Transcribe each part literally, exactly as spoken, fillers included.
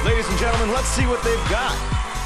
Ladies and gentlemen, let's see what they've got.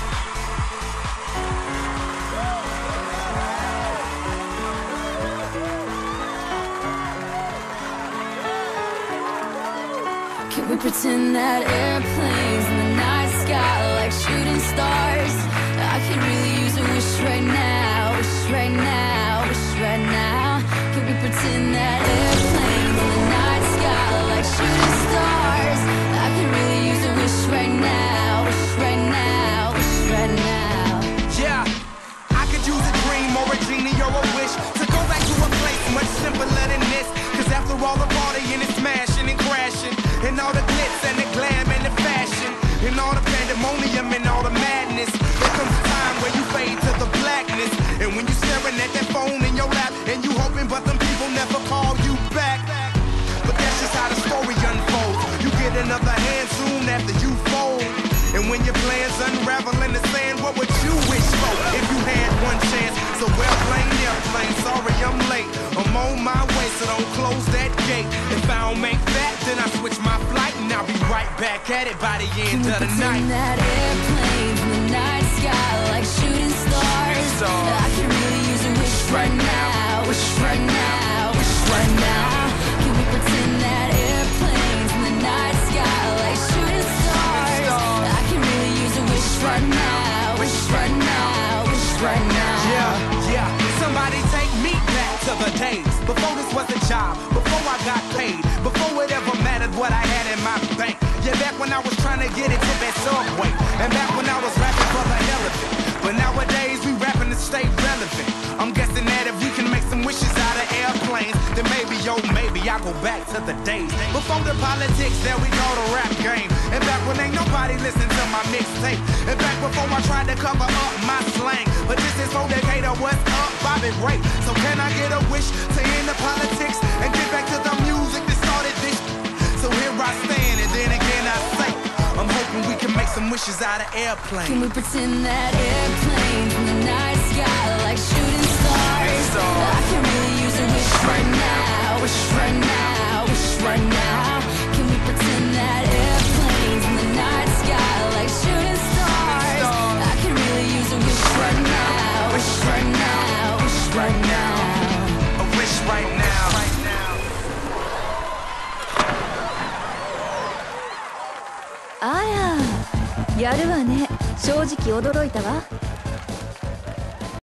Can we pretend that airplanes in the night sky are like shooting stars? I could really use a wish right now, wish right now, wish right now. Can we pretend that airplanes in the night sky are like shooting stars? I could really use a wish right now, wish right now, wish right now. Yeah, I could use a dream or a genie or a wish to go back to a place much simpler than this. Cause after all the partying and smashing and crashing, and all the glitz and the glam and the fashion, and all the pandemonium and all the madness, there comes a time where you fade to the blackness. And when you're staring at that phone in your lap, and you hoping but them people never call you back. But that's just how the story unfolds. You get another hand soon after you fold. And when your plans unravel in the sand, what would you wish for if you had one chance? So well playing airplane, sorry I'm late. I'm on my way, so don't close that gate. If I don't make that, then I switch my flight, and I'll be right back at it by the end of the night. That airplanes in the night sky like shooting stars. I can really use a wish right now, wish right now, wish right now. Can we pretend that airplanes in the night sky like shooting stars? I can really use a wish right now, wish right now, wish right now. Yeah, yeah. Somebody take me back to the days before this was a job, before I got paid, before it ever mattered what I had in my bank. Yeah, back when I was trying to get it to that subway, and back when I was rapping for the hell of it. But nowadays we rapping to stay relevant. I'm guessing that if we can make some wishes out of airplanes, then maybe, yo, maybe I'll go back to the days before the politics that we call the rap game. And back when ain't nobody listened to my mixtape. And back before I tried to cover up my slang. But this is for Decatur, what's up, Bobby Ray. So can I get a wish to end the politics and get back to the music that started this? So here I stand, and then again I say, I'm hoping we can make some wishes out of airplanes. Can we pretend that airplanes in the night sky like shooting stars? I can really use a wish right now, wish right now, wish right now. Can we pretend that airplanes in the night sky like shooting stars? I can really use a wish right now, wish right now, wish right now. A wish right now. あら、やるわね。正直驚いたわ。